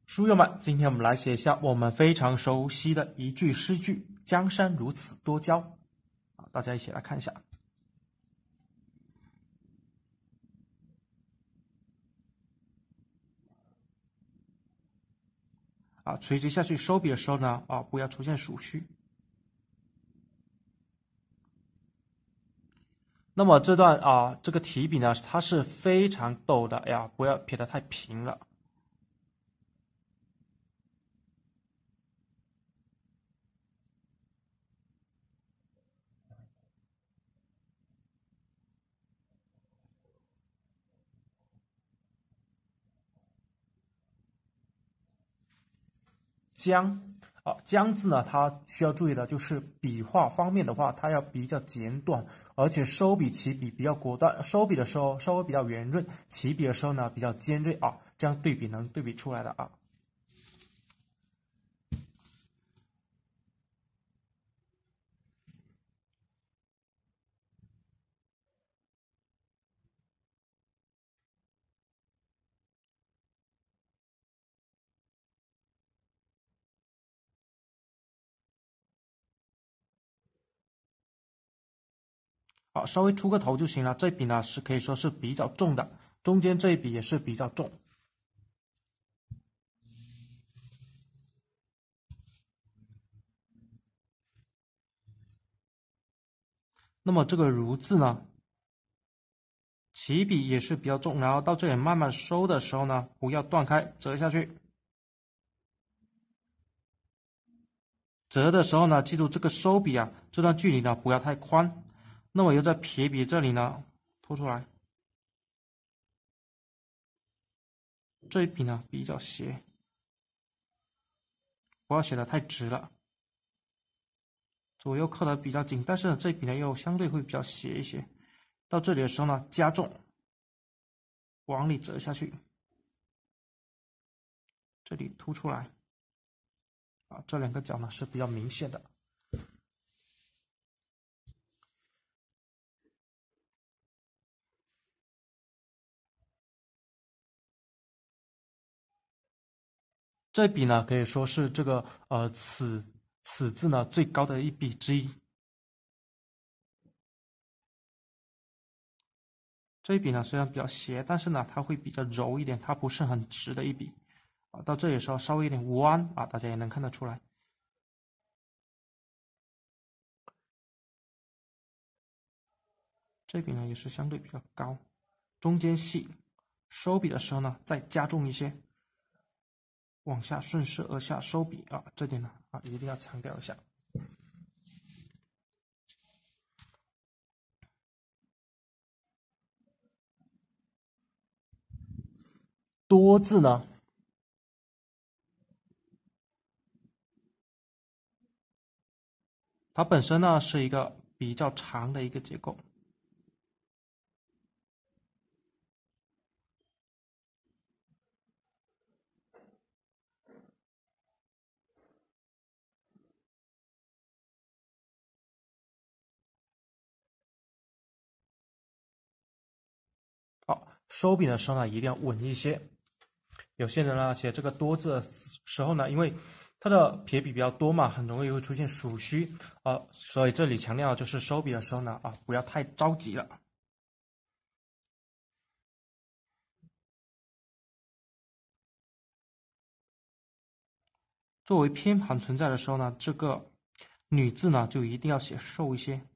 书友们，今天我们来写一下我们非常熟悉的一句诗句“江山如此多娇”。大家一起来看一下。垂直下去收笔的时候呢，不要出现属虚。那么这段这个提笔呢，它是非常陡的呀，不要撇得太平了。江江字呢，它需要注意的就是笔画方面的话，它要比较简短，而且收笔起笔比较果断，收笔的时候稍微比较圆润，起笔的时候呢比较尖锐这样对比能对比出来的稍微出个头就行了。这笔呢是可以说是比较重的，中间这一笔也是比较重。那么这个如字呢，起笔也是比较重，然后到这里慢慢收的时候呢，不要断开，折下去。折的时候呢，记住这个收笔这段距离呢不要太宽。那么又在撇笔这里呢凸出来，这一笔呢比较斜，不要写的太直了。左右扣的比较紧，但是呢这一笔呢又相对会比较斜一些。到这里的时候呢，加重，往里折下去，这里凸出来。这两个角呢是比较明显的。这笔呢可以说是这个此字呢最高的一笔之一。这一笔呢虽然比较斜，但是呢它会比较柔一点，它不是很直的一笔。到这里的时候稍微有点弯大家也能看得出来。这笔呢也是相对比较高，中间细，收笔的时候呢再加重一些，往下顺势而下收笔这点呢一定要强调一下。多字呢，它本身呢是一个比较长的一个结构。收笔的时候呢，一定要稳一些。有些人呢写这个多字的时候呢，因为它的撇笔比较多嘛，很容易会出现属虚所以这里强调就是收笔的时候呢不要太着急了。作为偏旁存在的时候呢，这个女字呢就一定要写瘦一些。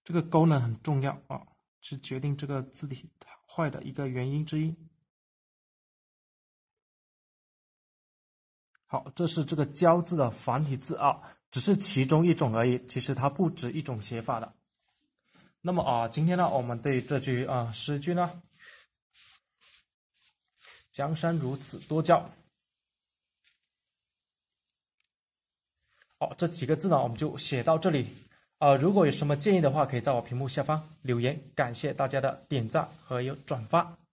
这个功能很重要啊，是决定这个字体坏的一个原因之一。好，这是这个胶字的繁体字啊，只是其中一种而已，其实它不止一种写法的。那么啊，今天呢，我们对这句诗句呢，江山如此多娇。好，这几个字呢，我们就写到这里。如果有什么建议的话，可以在我屏幕下方留言。感谢大家的点赞和转发。